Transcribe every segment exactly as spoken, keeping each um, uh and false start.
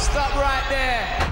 Stop right there.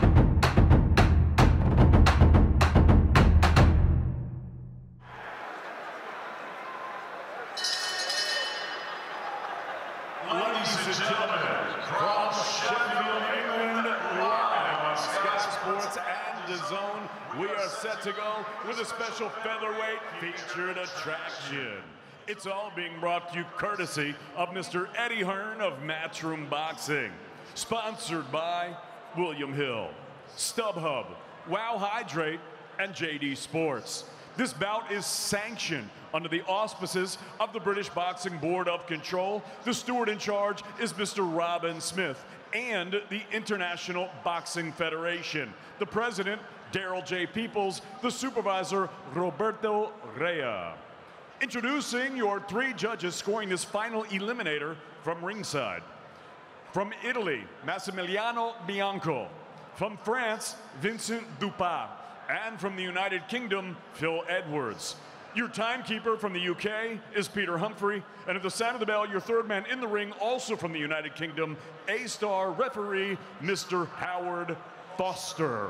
Ladies and gentlemen, from Sheffield, England, live on Sky Sports and D A Z N, we are set to go with a special featherweight featured attraction. It's all being brought to you courtesy of Mister Eddie Hearn of Matchroom Boxing. Sponsored by William Hill, StubHub, Wow Hydrate, and J D Sports. This bout is sanctioned under the auspices of the British Boxing Board of Control. The steward in charge is Mister Robin Smith, and the International Boxing Federation. The president, Daryl J. Peoples, the supervisor, Roberto Rea. Introducing your three judges scoring this final eliminator from ringside. From Italy, Massimiliano Bianco. From France, Vincent Dupas. And from the United Kingdom, Phil Edwards. Your timekeeper from the U K is Peter Humphrey, and at the sound of the bell, your third man in the ring, also from the United Kingdom, A-star referee, Mister Howard Foster.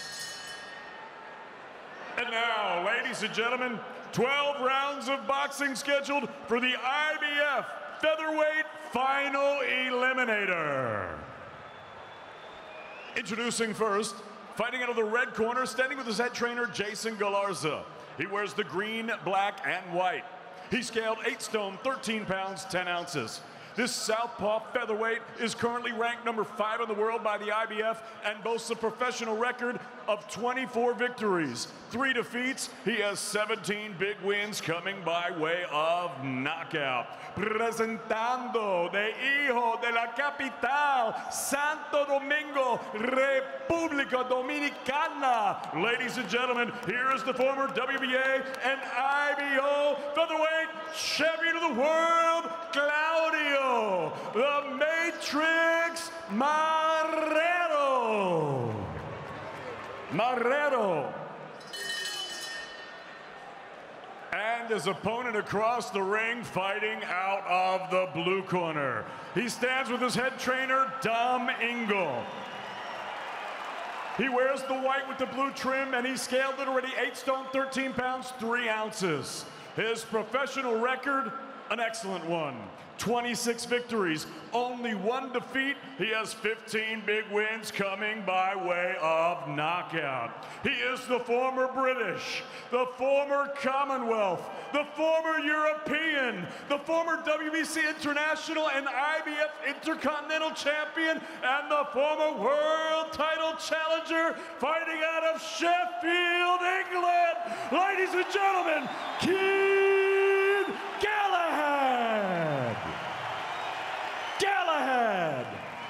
And now, ladies and gentlemen, twelve rounds of boxing scheduled for the I B F Featherweight Final Eliminator. Introducing first, fighting out of the red corner, standing with his head trainer, Jason Galarza. He wears the green, black, and white. He scaled eight stone, thirteen pounds, ten ounces. This southpaw featherweight is currently ranked number five in the world by the I B F and boasts a professional record of twenty-four victories, three defeats. He has seventeen big wins coming by way of knockout. Presentando de hijo de la capital, Santo Domingo, República Dominicana. Ladies and gentlemen, here is the former W B A and I B O featherweight champion of the world, Claudio, the Matrix Marrero. Marrero. And his opponent across the ring, fighting out of the blue corner. He stands with his head trainer, Dom Ingle. He wears the white with the blue trim, and he scaled it already eight stone, thirteen pounds, three ounces. His professional record, an excellent one. twenty-six victories, only one defeat. He has fifteen big wins coming by way of knockout. He is the former British, the former Commonwealth, the former European, the former W B C International and I B F Intercontinental Champion, and the former world title challenger, fighting out of Sheffield, England. Ladies and gentlemen, Kid Galahad. Galahad.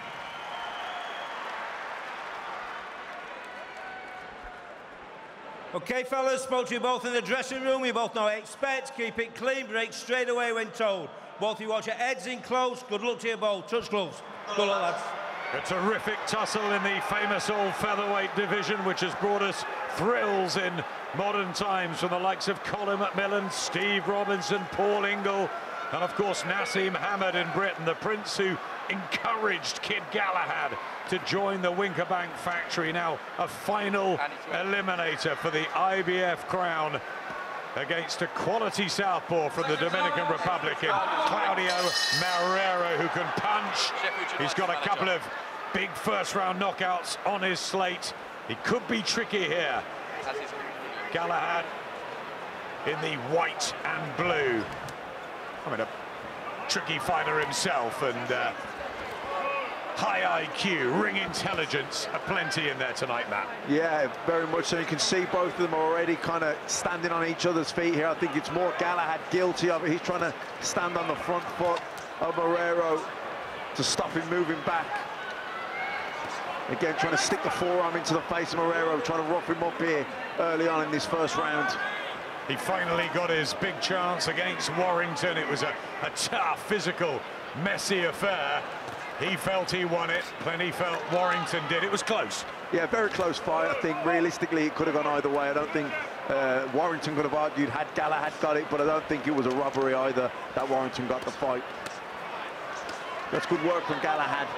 Okay, fellas, spoke to you both in the dressing room. You both know what to expect. Keep it clean, break straight away when told. Both of you watch your heads in close. Good luck to you both. Touch gloves. Good luck, lads. A terrific tussle in the famous all featherweight division, which has brought us thrills in modern times from the likes of Colin McMillan, Steve Robinson, Paul Ingle, and of course Nassim Hamed in Britain, the prince who encouraged Kid Galahad to join the Winkerbank factory. Now a final eliminator for the I B F crown against a quality southpaw from the Dominican Republic in Claudio Marrero, who can punch. He's got a couple of big first round knockouts on his slate. He could be tricky here. Galahad in the white and blue. I mean, a tricky fighter himself, and uh, high I Q, ring intelligence, plenty in there tonight, Matt. Yeah, very much so. You can see both of them already kind of standing on each other's feet here. I think it's more Galahad guilty of it. He's trying to stand on the front foot of Marrero to stop him moving back. Again, trying to stick the forearm into the face of Marrero, trying to rough him up here early on in this first round. He finally got his big chance against Warrington. It was a, a tough, physical, messy affair. He felt he won it, then he felt Warrington did. It was close. Yeah, very close fight. I think realistically it could have gone either way. I don't think uh, Warrington could have argued had Galahad got it, but I don't think it was a robbery either that Warrington got the fight. That's good work from Galahad.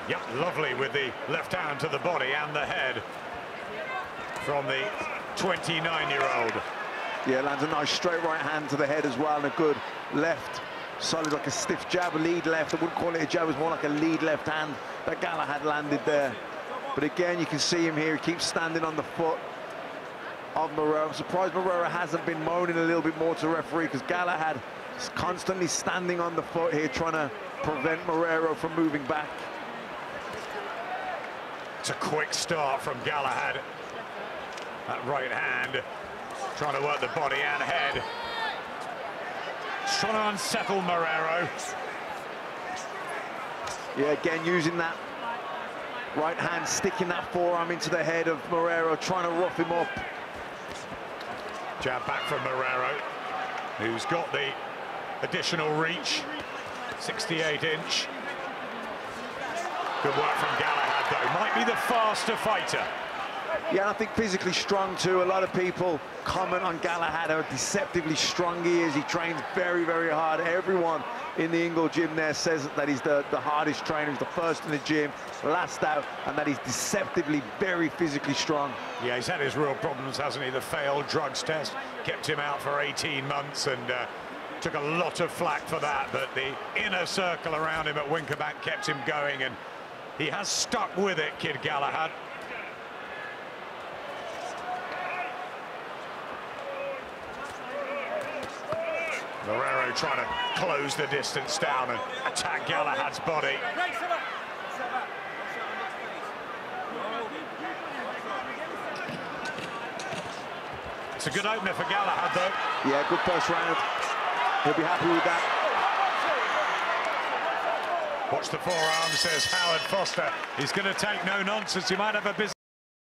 Yep, lovely with the left hand to the body and the head from the twenty-nine-year-old. Yeah, lands a nice straight right hand to the head as well, and a good left, solid like a stiff jab, a lead left. I wouldn't call it a jab, it was more like a lead left hand that Galahad landed there. But again, you can see him here, he keeps standing on the foot of Marrero. I'm surprised Marrero hasn't been moaning a little bit more to the referee, because Galahad is constantly standing on the foot here, trying to prevent Marrero from moving back. It's a quick start from Galahad. That right hand, trying to work the body and head. Trying to unsettle Marrero. Yeah, again, using that right hand, sticking that forearm into the head of Marrero, trying to rough him up. Jab back from Marrero, who's got the additional reach, sixty-eight inch. Good work from Galahad, though. Might be the faster fighter. Yeah, and I think physically strong, too. A lot of people comment on Galahad, how deceptively strong he is. He trains very, very hard. Everyone in the Ingle gym there says that he's the, the hardest trainer. He's the first in the gym, last out, and that he's deceptively very physically strong. Yeah, he's had his real problems, hasn't he? The failed drugs test kept him out for eighteen months and uh, took a lot of flack for that, but the inner circle around him at Winkerbank kept him going, and he has stuck with it, Kid Galahad. Marrero trying to close the distance down and attack Galahad's body. It's a good opener for Galahad, though. Yeah, good first round. He'll be happy with that. Watch the forearm, says Howard Foster. He's going to take no nonsense. He might have a business.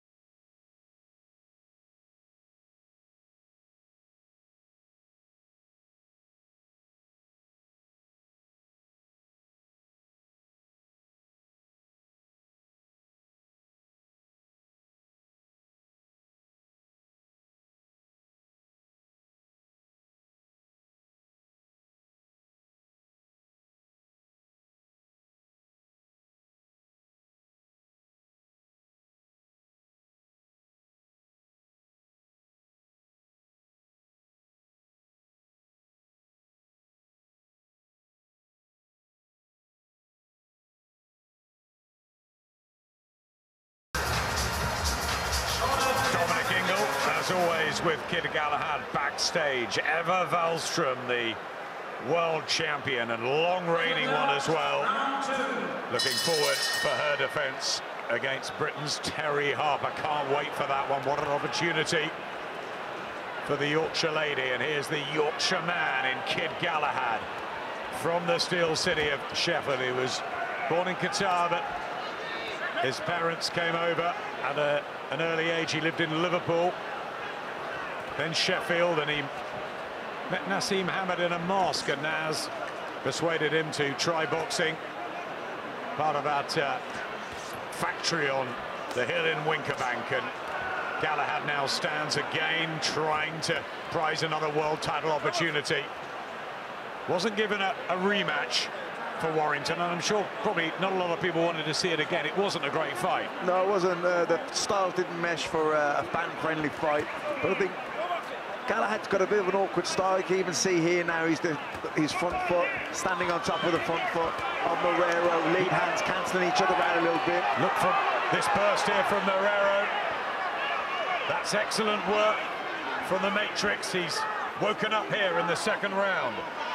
As always with Kid Galahad backstage, Eva Wallström, the world champion and long reigning one as well, looking forward for her defence against Britain's Terry Harper. Can't wait for that one. What an opportunity for the Yorkshire lady. And here's the Yorkshire man in Kid Galahad from the Steel City of Sheffield. He was born in Qatar, but his parents came over at a, an early age. He lived in Liverpool, then Sheffield, and he met Nassim Hamid in a mosque, and Naz persuaded him to try boxing. Part of that uh, factory on the hill in Winkerbank, and Galahad now stands again trying to prize another world title opportunity. Wasn't given a, a rematch for Warrington, and I'm sure probably not a lot of people wanted to see it again. It wasn't a great fight. No, it wasn't. Uh, the styles didn't mesh for uh, a fan-friendly fight, but I think Galahad's got a bit of an awkward style. You can even see here now he's the, his front foot standing on top of the front foot of Marrero. Lead hands cancelling each other out a little bit. Look from this burst here from Marrero. That's excellent work from the Matrix. He's woken up here in the second round.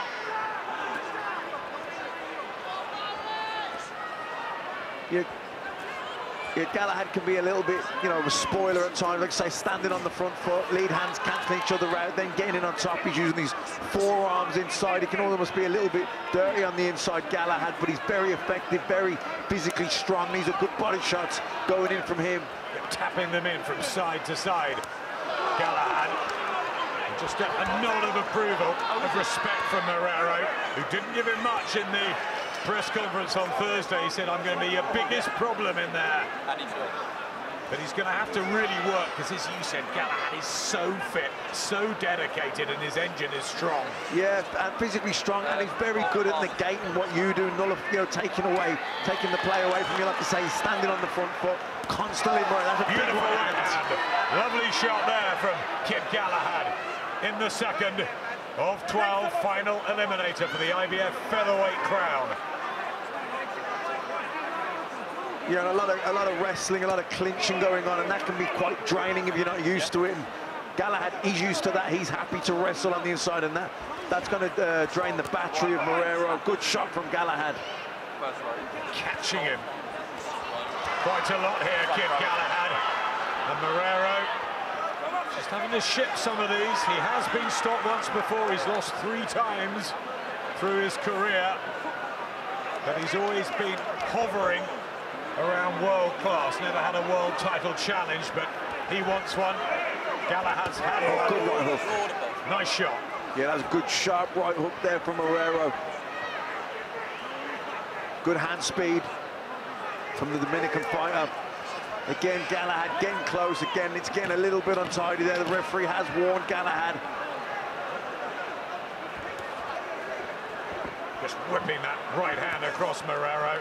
Yeah. Yeah, Galahad can be a little bit, you know, a spoiler at times, like say, standing on the front foot, lead hands cancelling each other out, then getting in on top. He's using these forearms inside. He can almost be a little bit dirty on the inside, Galahad, but he's very effective, very physically strong. These are good body shots going in from him. Tapping them in from side to side. Galahad, just a, a nod of approval, of respect from Marrero, who didn't give him much in the press conference on Thursday. He said, I'm going to be your biggest problem in there. But he's going to have to really work, because as you said, Galahad is so fit, so dedicated, and his engine is strong. Yeah, and physically strong, and he's very good at negating what you do, null, you know, taking away, taking the play away from you. Like I say, he's standing on the front foot constantly. That's a beautiful right hand. Lovely shot there from Kid Galahad in the second of twelve, final eliminator for the I B F featherweight crown. You know, a lot of a lot of wrestling, a lot of clinching going on, and that can be quite draining if you're not used to it. And Galahad, he's used to that. He's happy to wrestle on the inside, and that that's going to uh, drain the battery of Marrero. Good shot from Galahad. Catching him quite a lot here, Kid Galahad. And Marrero just having to ship some of these. He has been stopped once before. He's lost three times through his career, but he's always been hovering around world class. Never had a world title challenge, but he wants one. Galahad's had one. Good right hook. Nice shot. Yeah, that's a good sharp right hook there from Marrero. Good hand speed from the Dominican fighter. Again, Galahad getting close again. It's getting a little bit untidy there. The referee has warned Galahad. Just whipping that right hand across Marrero.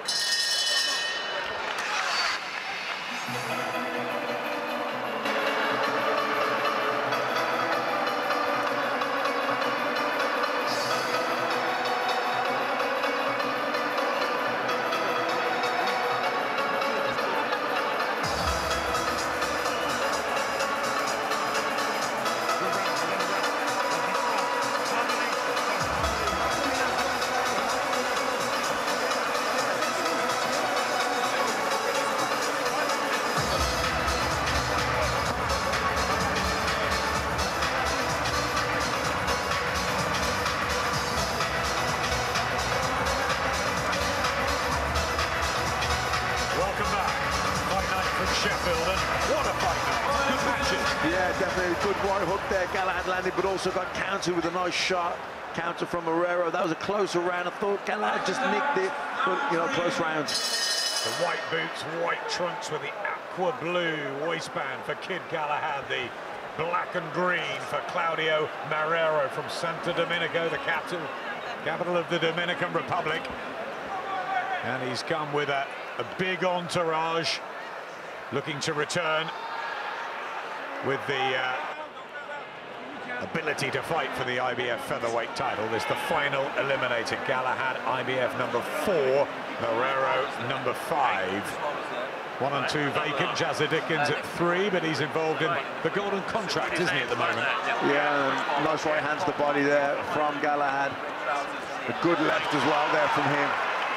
Sheffield, and what a fight night. Good matches. Yeah, definitely a good right hook there. Galahad landed, but also got countered with a nice shot. Counter from Marrero. That was a closer round. I thought Galahad just nicked it, but, you know, close rounds. The white boots, white trunks with the aqua blue waistband for Kid Galahad. The black and green for Claudio Marrero from Santo Domingo, the capital, capital of the Dominican Republic. And he's come with a, a big entourage, looking to return with the uh, ability to fight for the I B F featherweight title. This is the final eliminator. Galahad, I B F number four, Marrero number five. One and two vacant, Jazza Dickens at three, but he's involved in the golden contract, isn't he, at the moment? Yeah, nice right hand to the body there from Galahad. A good left as well there from him.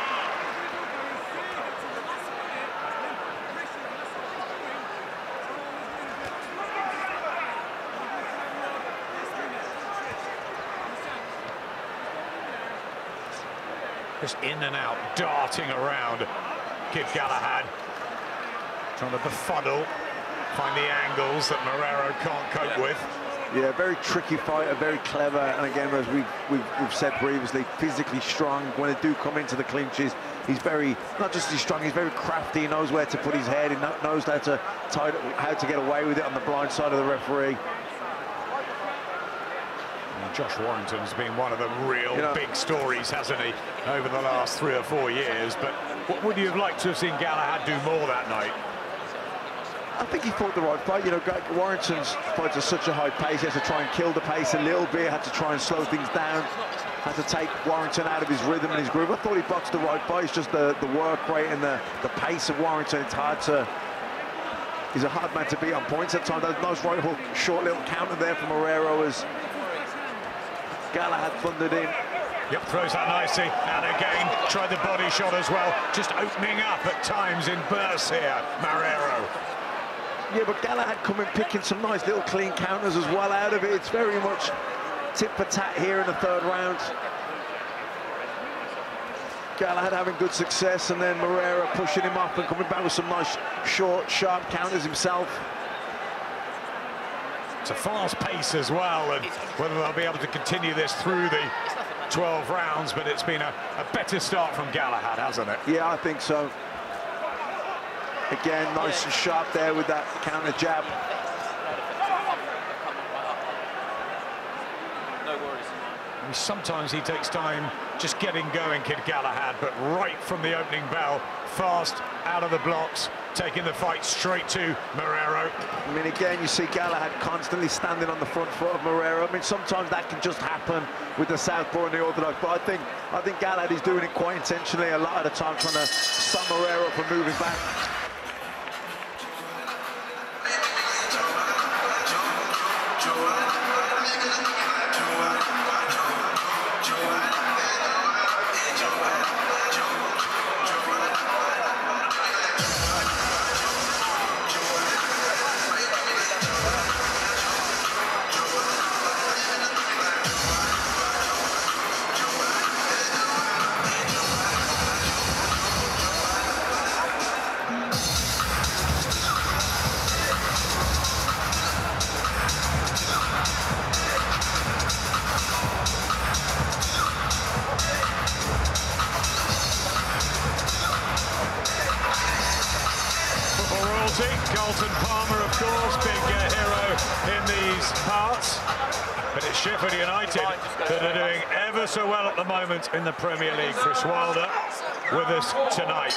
Just in and out, darting around, Kid Galahad. Trying to befuddle, find the angles that Marrero can't cope with. Yeah, very tricky fighter, very clever, and again, as we've, we've, we've said previously, physically strong. When they do come into the clinches, he's very, not just he's strong, he's very crafty. He knows where to put his head, he knows how to, tie, how to get away with it on the blind side of the referee. Josh Warrington's been one of the real you know, big stories, hasn't he, over the last three or four years? But what would you have liked to have seen Galahad do more that night? I think he fought the right fight. You know, Warrington's fights are such a high pace. He has to try and kill the pace a little bit, had to try and slow things down, had to take Warrington out of his rhythm and his groove. I thought he boxed the right fight. It's just the, the work rate and the, the pace of Warrington. It's hard to... He's a hard man to beat on points at times. That nice right hook, short little counter there from Marrero as Galahad thundered in. Yep, throws that nicely, and again, tried the body shot as well. Just opening up at times in bursts here, Marrero. Yeah, but Galahad coming, picking some nice little clean counters as well out of it. It's very much tit for tat here in the third round. Galahad having good success, and then Marrero pushing him up and coming back with some nice short, sharp counters himself. It's a fast pace as well, and whether they'll be able to continue this through the twelve rounds, but it's been a, a better start from Galahad, hasn't it? Yeah, I think so. Again, nice and sharp there with that counter jab. No worries. Sometimes he takes time just getting going, Kid Galahad, but right from the opening bell, fast out of the blocks, taking the fight straight to Marrero. I mean, again, you see Galahad constantly standing on the front foot of Marrero. I mean, sometimes that can just happen with the southpaw and the orthodox, but I think I think Galahad is doing it quite intentionally a lot of the time, trying to stop Marrero from moving back. Carlton Palmer, of course, being a hero in these parts. But it's Sheffield United that are doing ever so well at the moment in the Premier League. Chris Wilder with us tonight.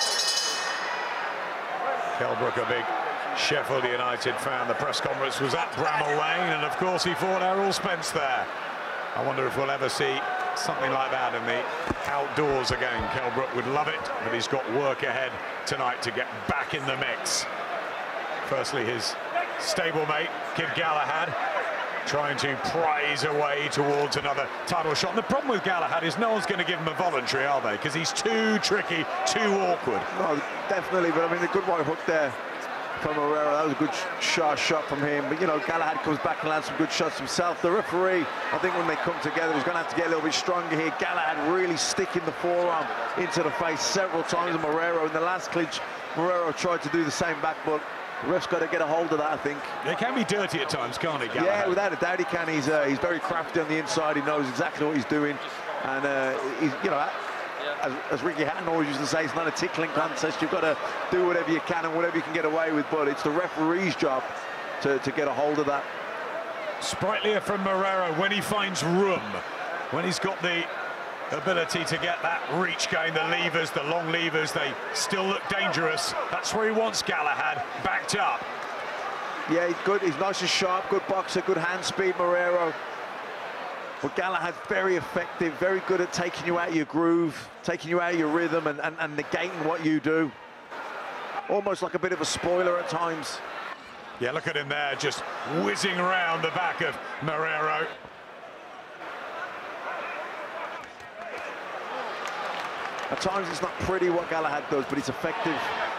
Kelbrook, a big Sheffield United fan. The press conference was at Bramall Lane, and of course he fought Errol Spence there. I wonder if we'll ever see something like that in the outdoors again. Kelbrook would love it, but he's got work ahead tonight to get back in the mix. Firstly, his stablemate, Kid Galahad, trying to prize away towards another title shot. And the problem with Galahad is no one's going to give him a voluntary, are they? Because he's too tricky, too awkward. No, definitely, but I mean, a good right hook there from Marrero. That was a good sharp shot from him. But, you know, Galahad comes back and lands some good shots himself. The referee, I think when they come together, he's going to have to get a little bit stronger here. Galahad really sticking the forearm into the face several times of Marrero. In the last clinch, Marrero tried to do the same back, but the ref's got to get a hold of that, I think. It can be dirty at times, can't it, Galahad? Yeah, without a doubt he can. He's uh, he's very crafty on the inside. He knows exactly what he's doing. And, uh, he's, you know, as, as Ricky Hatton always used to say, it's not a tickling contest. You've got to do whatever you can and whatever you can get away with. But it's the referee's job to, to get a hold of that. Sprightlier from Marrero when he finds room, when he's got the ability to get that reach going, the levers, the long levers, they still look dangerous. That's where he wants Galahad, backed up. Yeah, he's good, he's nice and sharp, good boxer, good hand speed, Marrero. But Galahad's very effective, very good at taking you out of your groove, taking you out of your rhythm and, and, and negating what you do. Almost like a bit of a spoiler at times. Yeah, look at him there, just whizzing around the back of Marrero. At times it's not pretty what Galahad does, but it's effective.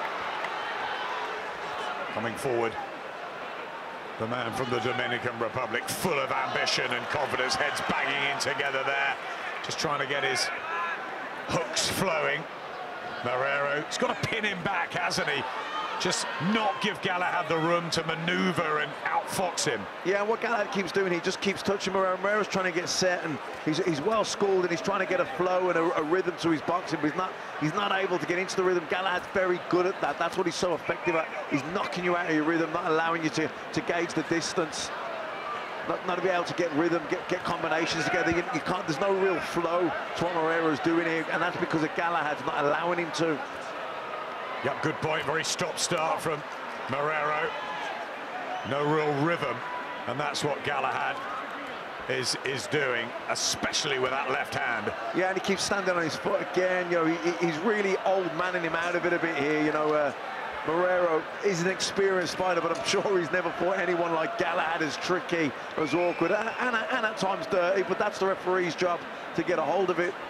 Coming forward, the man from the Dominican Republic, full of ambition and confidence, heads banging in together there, just trying to get his hooks flowing. Marrero, he's got to pin him back, hasn't he? Just not give Galahad the room to maneuver and outfox him. Yeah, and what Galahad keeps doing, he just keeps touching Marrero. Marrero's trying to get set, and he's, he's well schooled, and he's trying to get a flow and a, a rhythm to his boxing, but he's not, he's not able to get into the rhythm. Galahad's very good at that. That's what he's so effective at. He's knocking you out of your rhythm, not allowing you to, to gauge the distance. Not, not to be able to get rhythm, get, get combinations together. You, you can't, there's no real flow to what Marrero's doing here, and that's because of Galahad's not allowing him to. Yep, good point. Very stop-start from Marrero. No real rhythm, and that's what Galahad is is doing, especially with that left hand. Yeah, and he keeps standing on his foot again. You know, he, he's really old manning him out of it a bit here. You know, uh, Marrero is an experienced fighter, but I'm sure he's never fought anyone like Galahad, as tricky, as awkward, and, and, and at times dirty. But that's the referee's job to get a hold of it.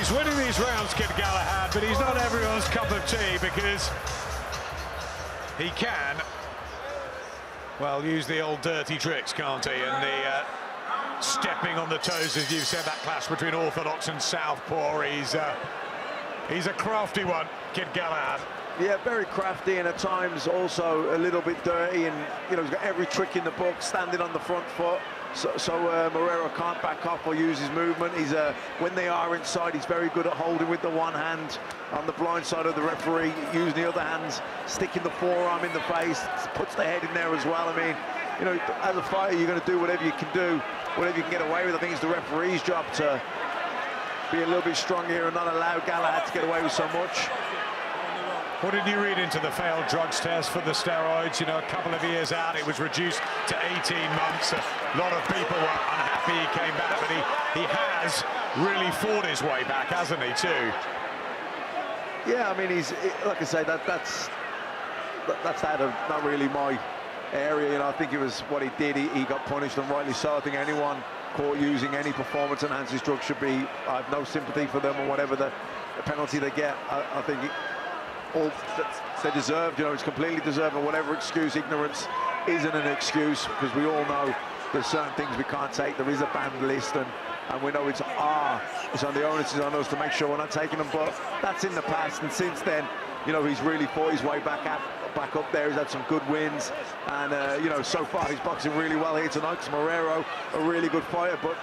He's winning these rounds, Kid Galahad, but he's not everyone's cup of tea because he can, well, use the old dirty tricks, can't he? And the uh, stepping on the toes, as you said, that clash between orthodox and southpaw. He's, uh, he's a crafty one, Kid Galahad. Yeah, very crafty and at times also a little bit dirty, and you know he's got every trick in the book, standing on the front foot, so, so uh, Marrero can't back off or use his movement. He's uh, when they are inside, he's very good at holding with the one hand on the blind side of the referee, using the other hands, sticking the forearm in the face, puts the head in there as well. I mean, you know, as a fighter, you're going to do whatever you can do, whatever you can get away with. I think it's the referee's job to be a little bit stronger here and not allow Galahad to get away with so much. What did you read into the failed drugs test for the steroids? You know, a couple of years out, it was reduced to eighteen months. A lot of people were unhappy he came back, but he, he has really fought his way back, hasn't he, too? Yeah, I mean, he's, like I say, that that's that's out of not really my area. You know, I think it was what he did. He, he got punished, and rightly so. I think anyone caught using any performance-enhancing drug should be, I have no sympathy for them or whatever the, the penalty they get. I, I think it, all they deserve, you know, it's completely deserved, and whatever excuse, ignorance isn't an excuse, because we all know there's certain things we can't take. There is a banned list, and, and we know it's our, it's on the onus is on us to make sure we're not taking them, but that's in the past, and since then, you know, he's really fought his way back up, back up there. He's had some good wins, and, uh, you know, so far he's boxing really well here tonight, because Marrero, a really good fighter, but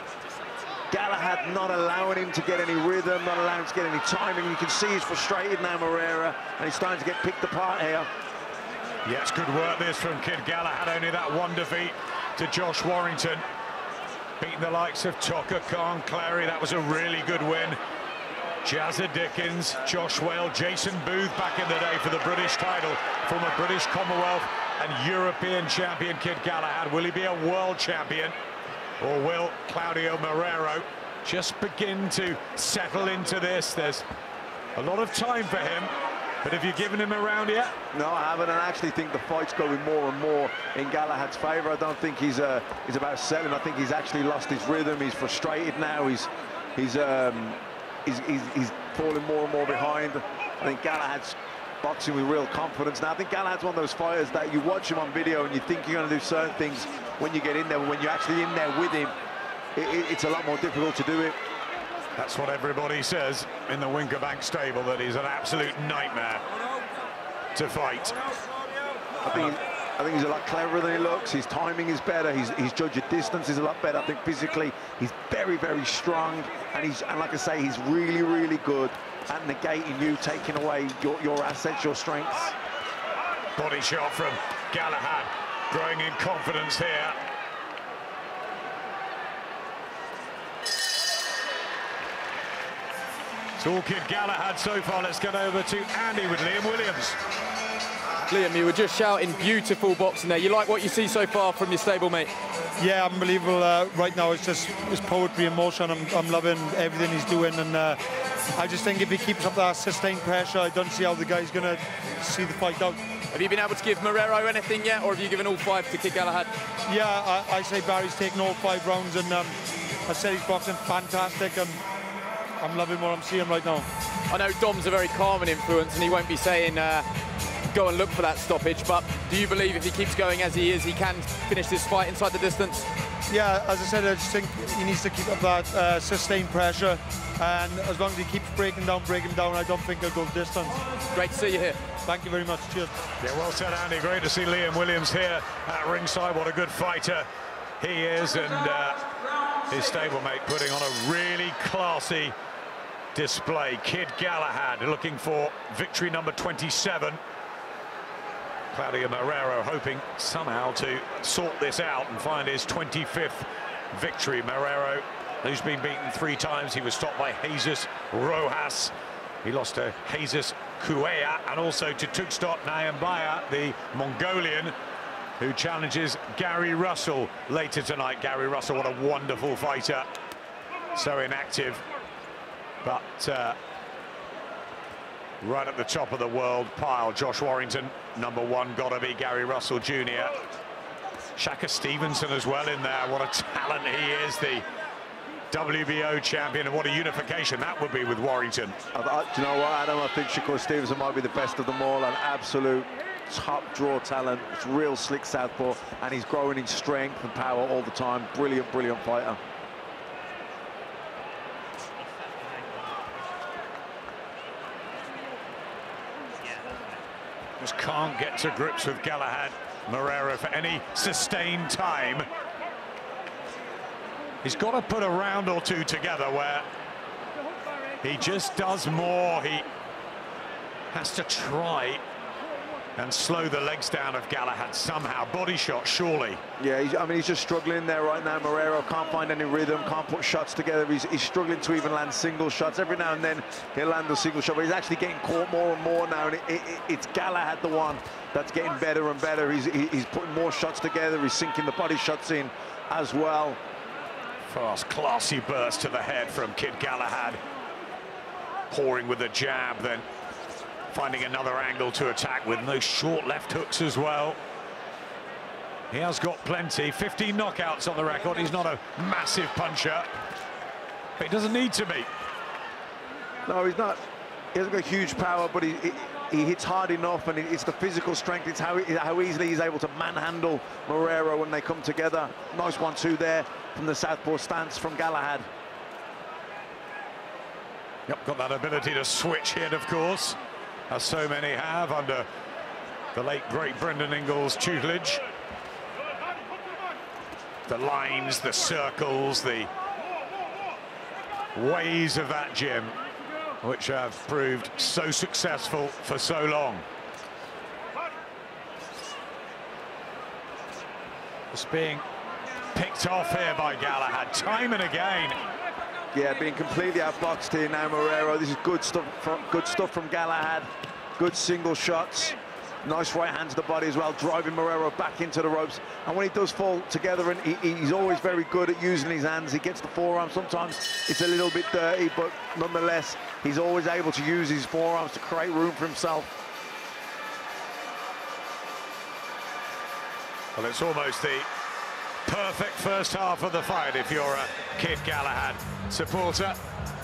Galahad not allowing him to get any rhythm, not allowing him to get any timing. You can see he's frustrated now, Marrero, and he's starting to get picked apart here. Yeah, it's good work this from Kid Galahad. Only that one defeat to Josh Warrington. Beating the likes of Tucker Khan, Clary, that was a really good win. Jazza Dickens, Josh Whale, Jason Booth back in the day for the British title, from a British Commonwealth and European champion Kid Galahad. Will he be a world champion? Or will Claudio Marrero just begin to settle into this? There's a lot of time for him, but have you given him a round yet? No, I haven't, and I actually think the fight's going more and more in Galahad's favour. I don't think he's uh, he's about settling. I think he's actually lost his rhythm. He's frustrated now. He's he's um, he's, he's, he's falling more and more behind. I think Galahad's boxing with real confidence now. I think Galahad's one of those fighters that you watch him on video and you think you're going to do certain things when you get in there, but when you're actually in there with him, it, it, it's a lot more difficult to do it. That's what everybody says in the Winkerbank stable, that he's an absolute nightmare to fight. I think, I think he's a lot cleverer than he looks. His timing is better. His, his judge of distance is a lot better. I think physically he's very, very strong, and he's and like I say, he's really, really good at negating you, taking away your, your assets, your strengths. Body shot from Galahad, growing in confidence here. It's all Kid Galahad so far. Let's get over to Andy with Liam Williams. Liam, you were just shouting beautiful boxing there. You like what you see so far from your stablemate? Yeah, unbelievable. Uh, right now, it's just it's poetry in motion. I'm, I'm loving everything he's doing, and uh, I just think if he keeps up that sustained pressure, I don't see how the guy's going to see the fight out. Have you been able to give Marrero anything yet, or have you given all five to Kid Galahad? Yeah, I, I say Barry's taken all five rounds, and um, I said he's boxing fantastic, and I'm loving what I'm seeing right now. I know Dom's a very calming influence, and he won't be saying uh, go and look for that stoppage, but do you believe if he keeps going as he is, he can finish this fight inside the distance? Yeah, as I said, I just think he needs to keep up that uh, sustained pressure, and as long as he keeps breaking down, breaking down, I don't think he'll go distance. Great to see you here. Thank you very much. Cheers. Yeah, well said, Andy. Great to see Liam Williams here at ringside. What a good fighter he is, and uh, his stablemate putting on a really classy display. Kid Galahad looking for victory number twenty-seven. Claudio Marrero hoping somehow to sort this out and find his twenty-fifth victory. Marrero, who's been beaten three times. He was stopped by Jesus Rojas. He lost to Jesus Kuea and also to Tukstot Nyambaya, the Mongolian, who challenges Gary Russell later tonight. Gary Russell, what a wonderful fighter. So inactive, but uh, right at the top of the world pile. Josh Warrington, number one, gotta be Gary Russell Junior Shaka Stevenson as well in there. What a talent he is, the W B O champion, and what a unification that would be with Warrington. I, I, do you know what, Adam? I think Shakur Stevenson might be the best of them all, an absolute top draw talent. It's real slick southpaw, and he's growing in strength and power all the time. Brilliant, brilliant fighter. Just can't get to grips with Galahad. Marrero for any sustained time. He's got to put a round or two together where he just does more. He has to try and slow the legs down of Galahad somehow. Body shot, surely. Yeah, he's, I mean, he's just struggling there right now. Marrero can't find any rhythm, can't put shots together. He's, he's struggling to even land single shots. Every now and then he'll land a single shot, but he's actually getting caught more and more now. And it, it, it's Galahad, the one that's getting better and better. He's, he, he's putting more shots together. He's sinking the body shots in as well. Fast, classy burst to the head from Kid Galahad. Pouring with a jab, then finding another angle to attack with no short left hooks as well. He has got plenty, fifteen knockouts on the record. He's not a massive puncher, but he doesn't need to be. No, he's not. He hasn't got huge power, but he, he, he hits hard enough, and it's the physical strength. It's how, how easily he's able to manhandle Marrero when they come together. Nice one two there from the southpaw stance from Galahad. Yep, got that ability to switch hit, of course, as so many have under the late great Brendan Ingles' tutelage. The lines, the circles, the ways of that gym, which have proved so successful for so long. It's being picked off here by Galahad, time and again. Yeah, being completely outboxed here now, Marrero. This is good stuff from, good stuff from Galahad. Good single shots. Nice right hand to the body as well, driving Marrero back into the ropes. And when he does fall together, and he, he's always very good at using his hands. He gets the forearm. Sometimes it's a little bit dirty, but nonetheless, he's always able to use his forearms to create room for himself. Well, it's almost the perfect first half of the fight if you're a Kid Galahad supporter.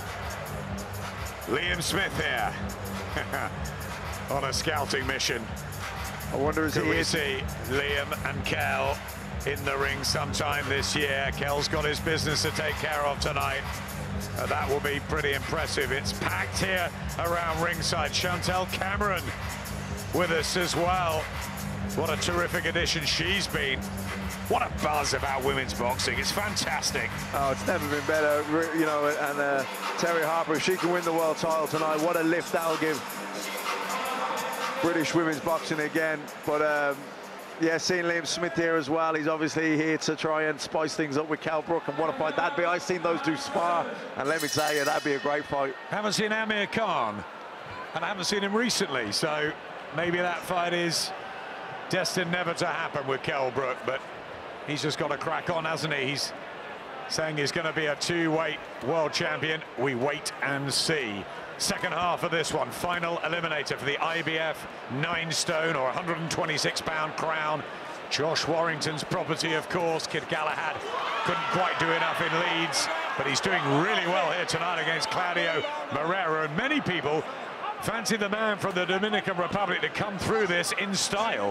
Liam Smith here on a scouting mission. I wonder if we see Liam and Kel in the ring sometime this year. Kel's got his business to take care of tonight. Uh, that will be pretty impressive. It's packed here around ringside. Chantel Cameron with us as well. What a terrific addition she's been. What a buzz about women's boxing. It's fantastic. Oh, it's never been better, you know, and uh, Terry Harper, if she can win the world title tonight, what a lift that'll give British women's boxing again. But um, yeah, seeing Liam Smith here as well, he's obviously here to try and spice things up with Cal Brook, and what a fight that'd be. I've seen those two spar, and let me tell you, that'd be a great fight. Haven't seen Amir Khan, and I haven't seen him recently, so maybe that fight is destined never to happen with Kell Brook, but he's just got to crack on, hasn't he? He's saying he's going to be a two-weight world champion. We wait and see. Second half of this one, final eliminator for the I B F nine stone or one hundred twenty-six pound crown. Josh Warrington's property, of course. Kid Galahad couldn't quite do enough in Leeds, but he's doing really well here tonight against Claudio Marrero, and many people fancy the man from the Dominican Republic to come through this in style.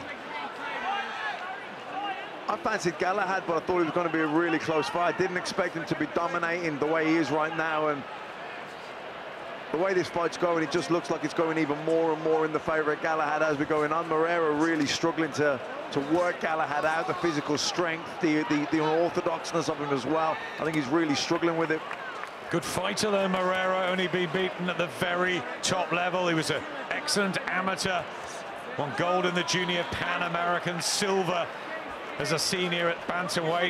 I fancied Galahad, but I thought it was going to be a really close fight. I didn't expect him to be dominating the way he is right now, and the way this fight's going, it just looks like it's going even more and more in the favour of Galahad as we're going on. Marrero really struggling to, to work Galahad out, the physical strength, the, the, the unorthodoxness of him as well. I think he's really struggling with it. Good fighter though, Marrero, only been beaten at the very top level. He was an excellent amateur. Won gold in the junior Pan American, silver as a senior at bantamweight.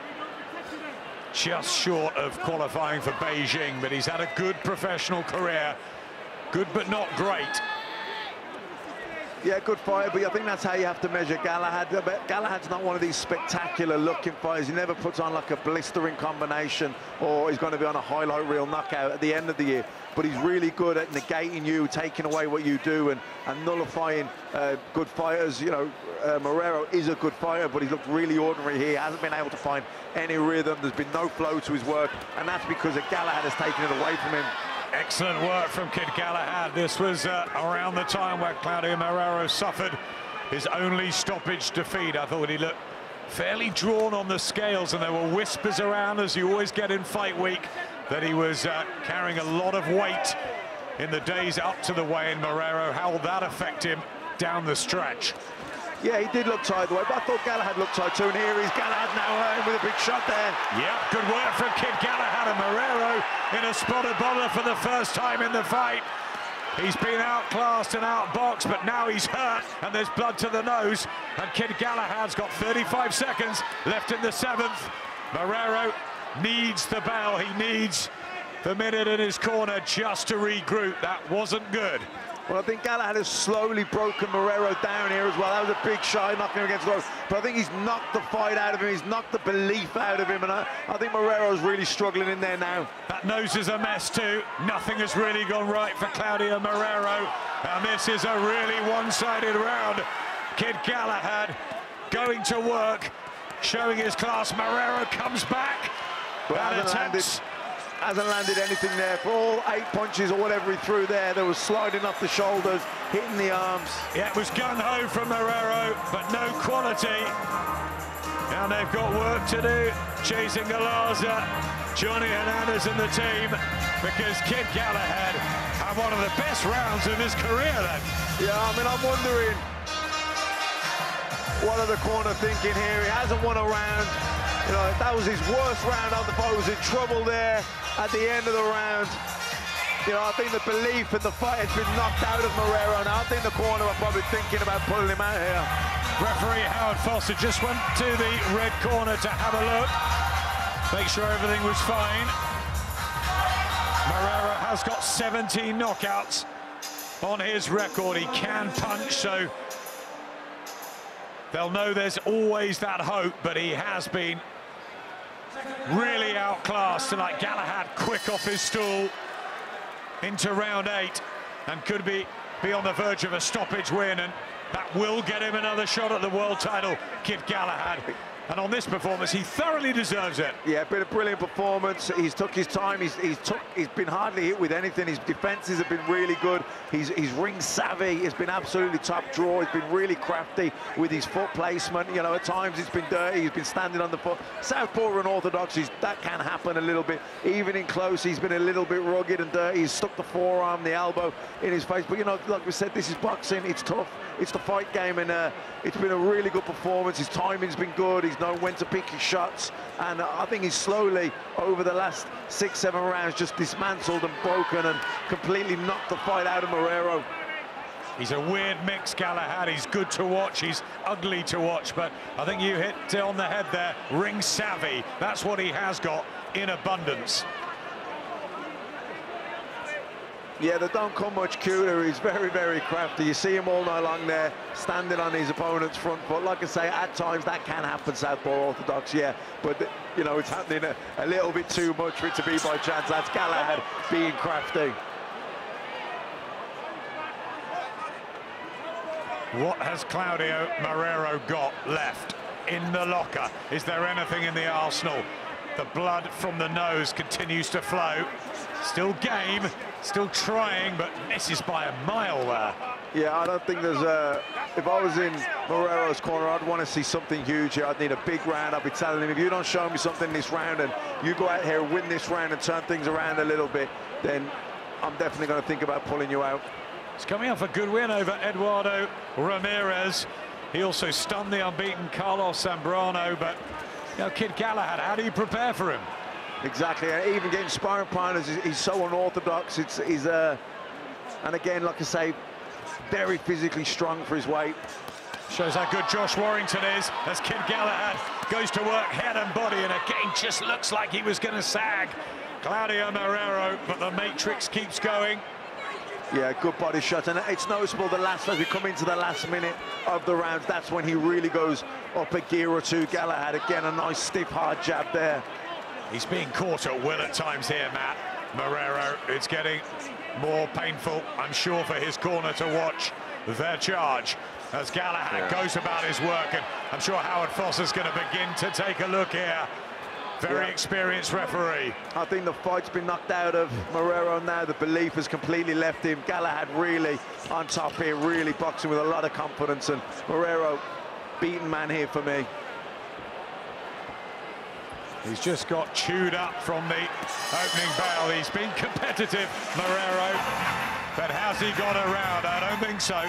Just short of qualifying for Beijing, but he's had a good professional career. Good but not great. Yeah, good fighter, but I think that's how you have to measure Galahad. But Galahad's not one of these spectacular-looking fighters. He never puts on like a blistering combination, or he's going to be on a highlight reel knockout at the end of the year. But he's really good at negating you, taking away what you do, and, and nullifying uh, good fighters. You know, uh, Marrero is a good fighter, but he's looked really ordinary here. He hasn't been able to find any rhythm. There's been no flow to his work, and that's because Galahad has taken it away from him. Excellent work from Kid Galahad. This was uh, around the time where Claudio Marrero suffered his only stoppage defeat. I thought he looked fairly drawn on the scales, and there were whispers around, as you always get in fight week, that he was uh, carrying a lot of weight in the days up to the weigh-in. Marrero, how will that affect him down the stretch? Yeah, he did look tired the way, but I thought Galahad looked tired too, and here is Galahad now hurting with a big shot there. Yeah, good work from Kid Galahad, and Marrero in a spotted bowler for the first time in the fight. He's been outclassed and outboxed, but now he's hurt, and there's blood to the nose, and Kid Galahad's got thirty-five seconds left in the seventh. Marrero needs the bell. He needs the minute in his corner just to regroup. That wasn't good. Well, I think Galahad has slowly broken Marrero down here as well. That was a big shot, knocking him against the ropes. But I think he's knocked the fight out of him. He's knocked the belief out of him. And I, I think Marrero's really struggling in there now. That nose is a mess too. Nothing has really gone right for Claudio Marrero. And this is a really one-sided round. Kid Galahad going to work, showing his class. Marrero comes back. But and attempts. Hasn't landed anything there. For all eight punches or whatever he threw there, there was sliding off the shoulders, hitting the arms. Yeah, it was gung-ho from Marrero, but no quality. And they've got work to do, chasing Galaza, Johnny Hernandez and the team, because Kid Galahad had one of the best rounds of his career then. Yeah, I mean, I'm wondering what are the corner thinking here. He hasn't won a round. You know, that was his worst round. I thought he was in trouble there at the end of the round. You know, I think the belief in the fight has been knocked out of Marrero. Now, I think the corner are probably thinking about pulling him out here. Referee Howard Foster just went to the red corner to have a look, make sure everything was fine. Marrero has got seventeen knockouts on his record. He can punch, so they'll know there's always that hope, but he has been really outclassed tonight. Galahad quick off his stool into round eight and could be, be on the verge of a stoppage win, and that will get him another shot at the world title, Kid Galahad. And on this performance, he thoroughly deserves it. Yeah, been a brilliant performance. He's took his time. He's he's took. He's been hardly hit with anything. His defenses have been really good. He's he's ring savvy. He's been absolutely top draw. He's been really crafty with his foot placement. You know, at times it's been dirty. He's been standing on the foot. Southpaw and orthodoxies, that can happen a little bit. Even in close, he's been a little bit rugged and dirty. He's stuck the forearm, the elbow in his face. But you know, like we said, this is boxing. It's tough. It's the fight game, and uh, it's been a really good performance. His timing's been good. He's known when to pick his shots, and uh, I think he's slowly, over the last six, seven rounds, just dismantled and broken and completely knocked the fight out of Marrero. He's a weird mix, Galahad. He's good to watch. He's ugly to watch, but I think you hit it on the head there. Ring savvy. That's what he has got in abundance. Yeah, they don't come much cuter. He's very, very crafty. You see him all night long there, standing on his opponent's front foot. Like I say, at times that can happen, Southpaw orthodox, yeah. But, you know, it's happening a, a little bit too much for it to be by chance. That's Galahad being crafty. What has Claudio Marrero got left in the locker? Is there anything in the arsenal? The blood from the nose continues to flow. Still game, still trying, but misses by a mile there. Yeah, I don't think there's a... If I was in Marrero's corner, I'd want to see something huge here. I'd need a big round. I'd be telling him, if you don't show me something in this round and you go out here and win this round and turn things around a little bit, then I'm definitely going to think about pulling you out. He's coming off a good win over Eduardo Ramirez. He also stunned the unbeaten Carlos Zambrano, but, you know, Kid Galahad, how do you prepare for him? Exactly, and even getting sparring partners, he's so unorthodox. It's, he's, uh, and again, like I say, very physically strong for his weight. Shows how good Josh Warrington is as Kid Galahad goes to work head and body, and again, just looks like he was going to sag Claudio Marrero, but the matrix keeps going. Yeah, good body shot, and it's noticeable the last, as we come into the last minute of the rounds, that's when he really goes up a gear or two. Galahad, again, a nice stiff, hard jab there. He's being caught at will at times here, Matt. Marrero, it's getting more painful, I'm sure, for his corner to watch their charge as Galahad yeah. goes about his work, and I'm sure Howard Foster's going to begin to take a look here. Very yeah. experienced referee. I think the fight's been knocked out of Marrero now. The belief has completely left him. Galahad really on top here, really boxing with a lot of confidence, and Marrero, beaten man here for me. He's just got chewed up from the opening bell. He's been competitive, Marrero, but has he got around? I don't think so.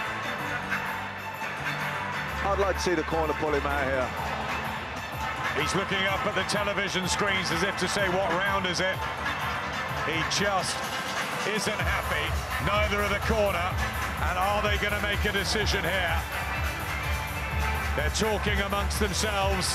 I'd like to see the corner pull him out here. He's looking up at the television screens as if to say, what round is it? He just isn't happy, neither are the corner. And are they going to make a decision here? They're talking amongst themselves.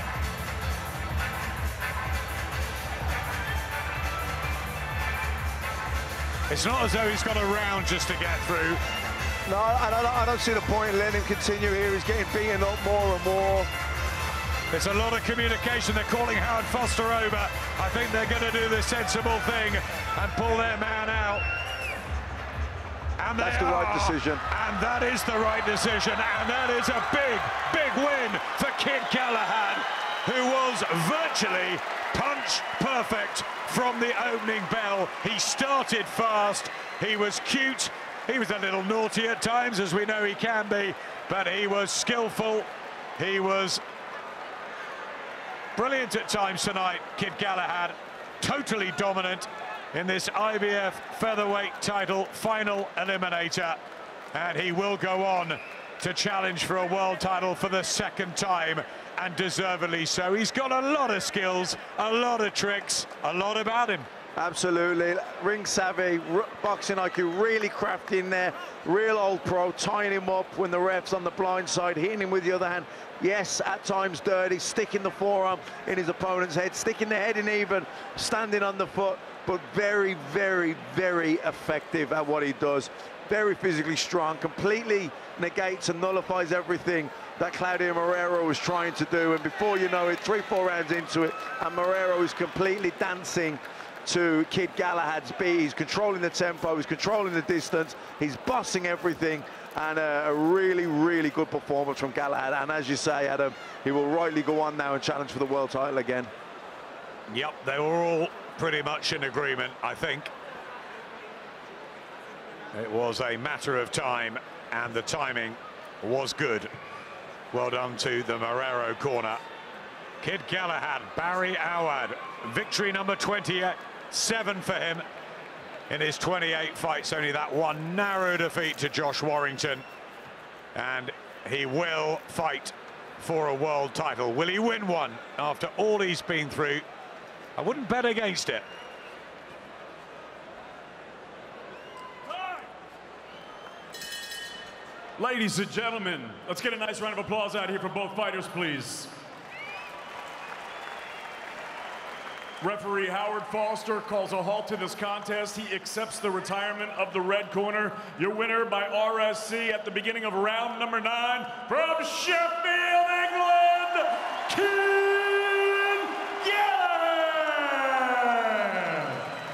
It's not as though he's got a round just to get through. No, I don't, I don't see the point in letting him continue here. He's getting beaten up more and more. There's a lot of communication. They're calling Howard Foster over. I think they're going to do the sensible thing and pull their man out. And that's the are. right decision. And that is the right decision. And that is a big, big win for Kid Galahad, who was virtually punch perfect from the opening bell. He started fast. He was cute. He was a little naughty at times, as we know he can be, but he was skillful. He was brilliant at times tonight, Kid Galahad. Totally dominant in this I B F featherweight title final eliminator. And he will go on to challenge for a world title for the second time, and deservedly so. He's got a lot of skills, a lot of tricks, a lot about him. Absolutely, ring savvy, boxing I Q, really crafty in there, real old pro, tying him up when the ref's on the blind side, hitting him with the other hand. Yes, at times dirty, sticking the forearm in his opponent's head, sticking the head in even, standing on the foot, but very, very, very effective at what he does. Very physically strong, completely negates and nullifies everything that Claudio Marrero was trying to do. And before you know it, three, four rounds into it, and Marrero is completely dancing to Kid Galahad's beat. He's controlling the tempo, he's controlling the distance, he's bossing everything, and a, a really, really good performance from Galahad. And as you say, Adam, he will rightly go on now and challenge for the world title again. Yep, they were all pretty much in agreement, I think. It was a matter of time, and the timing was good. Well done to the Marrero corner. Kid Galahad, Barry Awad, victory number twenty-seven for him in his twenty-eight fights. Only that one narrow defeat to Josh Warrington. And he will fight for a world title. Will he win one after all he's been through? I wouldn't bet against it. Ladies and gentlemen, let's get a nice round of applause out here for both fighters, please. Referee Howard Foster calls a halt to this contest. He accepts the retirement of the red corner. Your winner by R S C at the beginning of round number nine, from Sheffield, England, Kid Galahad.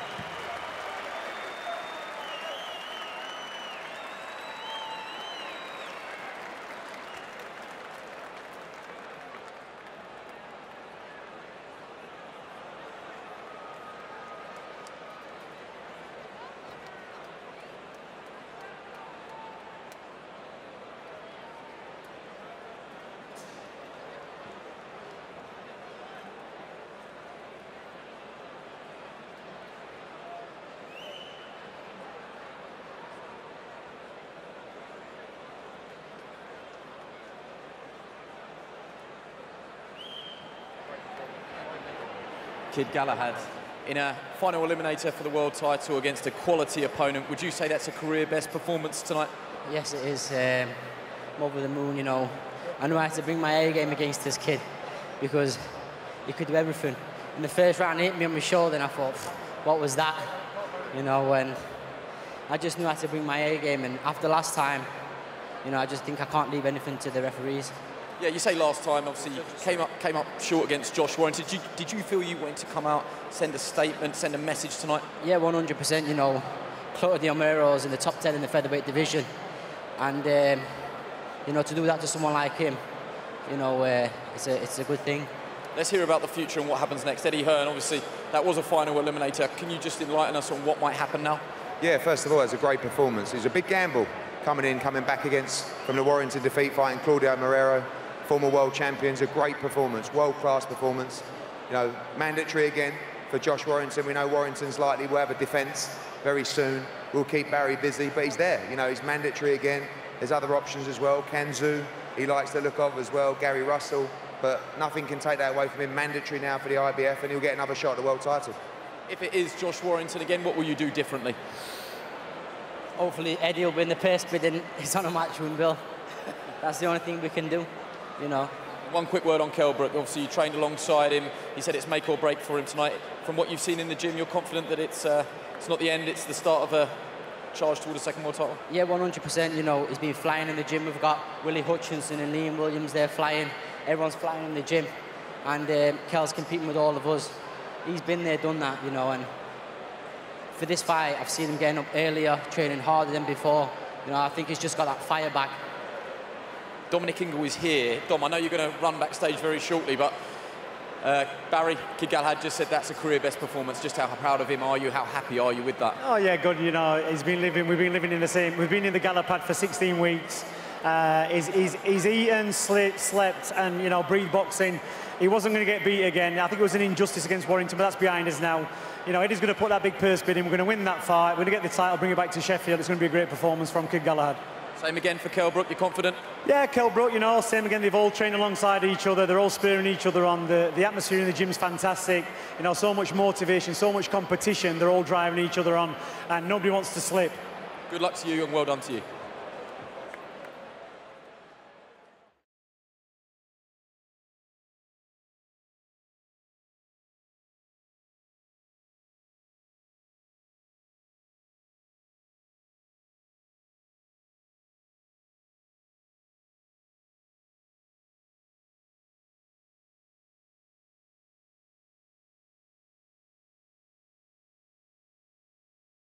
Kid Galahad in a final eliminator for the world title against a quality opponent. Would you say that's a career best performance tonight? Yes, it is. Um, I'm over the moon, you know. I know I had to bring my A game against this kid because he could do everything. In the first round, he hit me on my shoulder and I thought, what was that? You know, and I just knew I had to bring my A game, and after last time, you know, I just think I can't leave anything to the referees. Yeah, you say last time, obviously, you came up, came up short against Josh Warrington. Did you, did you feel you wanted to come out, send a statement, send a message tonight? Yeah, one hundred percent, you know, Claudio Marrero is in the top ten in the featherweight division. And, um, you know, to do that to someone like him, you know, uh, it's, a, it's a good thing. Let's hear about the future and what happens next. Eddie Hearn, obviously, that was a final eliminator. Can you just enlighten us on what might happen now? Yeah, first of all, it's a great performance. It was a big gamble coming in, coming back against, from the Warrington defeat, fighting Claudio Marrero, former world champions. A great performance, world-class performance. You know, mandatory again for Josh Warrington. We know Warrington's likely will have a defence very soon. We'll keep Barry busy, but he's there. You know, he's mandatory again. There's other options as well. Kanzu, he likes the look of as well. Gary Russell, but nothing can take that away from him. Mandatory now for the I B F, and he'll get another shot at the world title. If it is Josh Warrington again, what will you do differently? Hopefully Eddie will win the purse bid and it's on a matchroom bill. That's the only thing we can do, you know. One quick word on Kell Brook. Obviously, you trained alongside him. He said it's make or break for him tonight. From what you've seen in the gym, you're confident that it's uh, it's not the end, it's the start of a charge toward a second world title? Yeah, one hundred percent. You know, he's been flying in the gym. We've got Willie Hutchinson and Liam Williams there flying. Everyone's flying in the gym. And um, Kell's competing with all of us. He's been there, done that, you know. And for this fight, I've seen him getting up earlier, training harder than before. You know, I think he's just got that fire back. Dominic Ingle is here. Dom, I know you're going to run backstage very shortly, but uh, Barry, Kid Galahad just said that's a career best performance. Just how proud of him are you? How happy are you with that? Oh yeah, good. You know, he's been living. We've been living in the same. We've been in the Galahad for sixteen weeks. Uh, he's, he's, he's eaten, slept, slept, and you know, breathed boxing. He wasn't going to get beat again. I think it was an injustice against Warrington, but that's behind us now. You know, Eddie's going to put that big purse bid in. We're going to win that fight. We're going to get the title, bring it back to Sheffield. It's going to be a great performance from Kid Galahad. Same again for Kell Brook, you're confident? Yeah, Kell Brook, you know, same again. They've all trained alongside each other. They're all spurring each other on. The, the atmosphere in the gym's fantastic. You know, so much motivation, so much competition. They're all driving each other on, and nobody wants to slip. Good luck to you and well done to you.